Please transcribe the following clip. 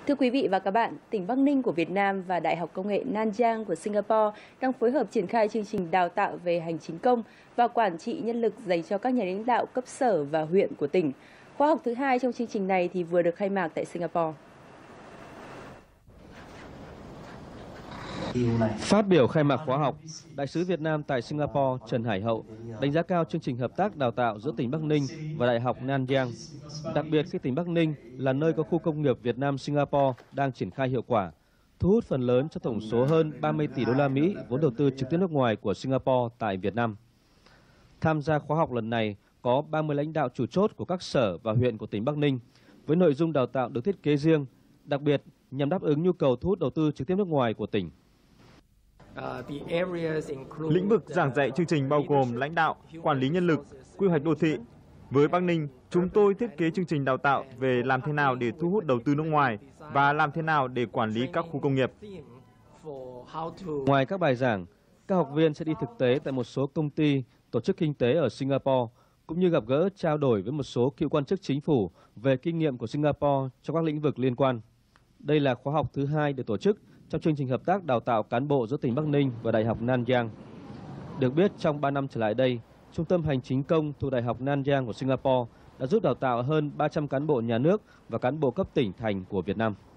Thưa quý vị và các bạn, tỉnh Bắc Ninh của Việt Nam và Đại học Công nghệ Nanyang của Singapore đang phối hợp triển khai chương trình đào tạo về hành chính công và quản trị nhân lực dành cho các nhà lãnh đạo cấp sở và huyện của tỉnh. Khóa học thứ 2 trong chương trình này thì vừa được khai mạc tại Singapore. Phát biểu khai mạc khóa học, Đại sứ Việt Nam tại Singapore Trần Hải Hậu đánh giá cao chương trình hợp tác đào tạo giữa tỉnh Bắc Ninh và Đại học Nanyang. Đặc biệt khi tỉnh Bắc Ninh là nơi có khu công nghiệp Việt Nam Singapore đang triển khai hiệu quả, thu hút phần lớn trong tổng số hơn 30 tỷ đô la Mỹ vốn đầu tư trực tiếp nước ngoài của Singapore tại Việt Nam. Tham gia khóa học lần này có 30 lãnh đạo chủ chốt của các sở và huyện của tỉnh Bắc Ninh, với nội dung đào tạo được thiết kế riêng, đặc biệt nhằm đáp ứng nhu cầu thu hút đầu tư trực tiếp nước ngoài của tỉnh. Lĩnh vực giảng dạy chương trình bao gồm lãnh đạo, quản lý nhân lực, quy hoạch đô thị. Với Bắc Ninh, chúng tôi thiết kế chương trình đào tạo về làm thế nào để thu hút đầu tư nước ngoài và làm thế nào để quản lý các khu công nghiệp. Ngoài các bài giảng, các học viên sẽ đi thực tế tại một số công ty, tổ chức kinh tế ở Singapore, cũng như gặp gỡ trao đổi với một số cựu quan chức chính phủ về kinh nghiệm của Singapore trong các lĩnh vực liên quan. Đây là khóa học thứ 2 được tổ chức trong chương trình hợp tác đào tạo cán bộ giữa tỉnh Bắc Ninh và Đại học Nanyang. Được biết, trong 3 năm trở lại đây, Trung tâm Hành chính công thuộc Đại học Nanyang của Singapore đã giúp đào tạo hơn 300 cán bộ nhà nước và cán bộ cấp tỉnh thành của Việt Nam.